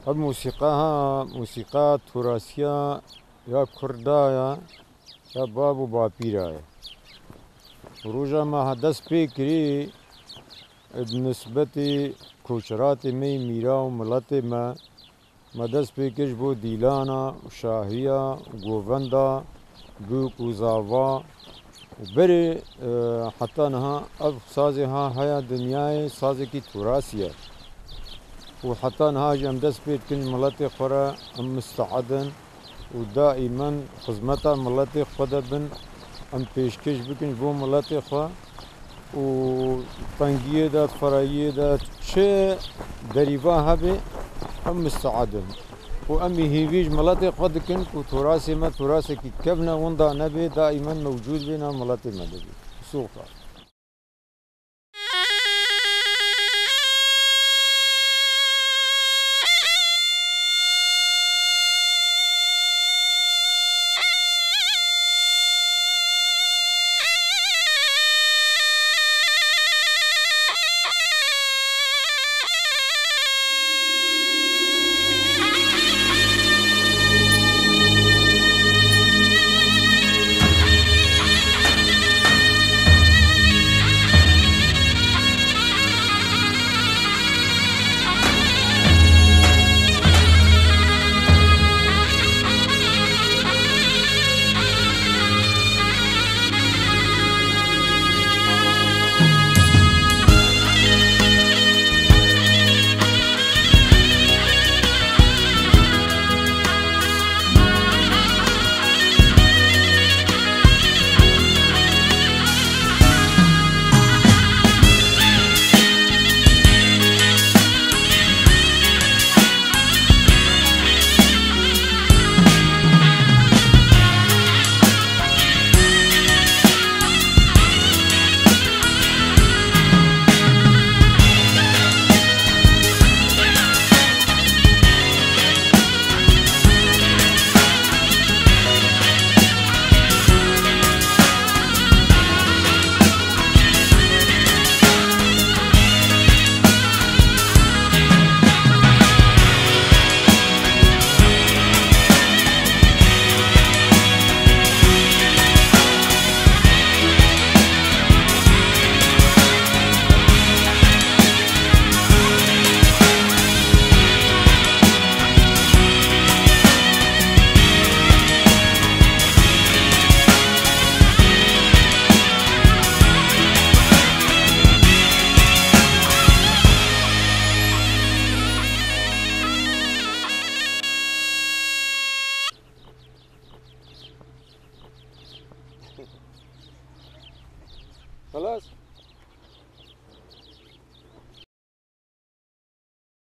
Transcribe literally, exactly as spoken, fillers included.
الموسيقى موسيقى تراثية يا كردايا يا باب و باپیرايا روجا ما هدس بكري بنسبة كوشرات مي ميرا و ملت ما ما دس بكش بو ديلانا و شاهية و غوفندا بوك و زاوا وبري حتى نها اف سازي ها هيا دنياي سازي كي تراثية وحتى نها جم دس بيت كن ملت خورا ام مستعدن ودائما خدمتا ملت خود بن ام پیشکش بکن بو ملت خوا و تنگیه داد فراییه داد چه دریوا هبه ام مستعدن و امی هیویج ملت خود کن و تراثی ما تراثی کی کبنا وندا نبی دائما موجود بنا ملت ما دبی سوقا خلاص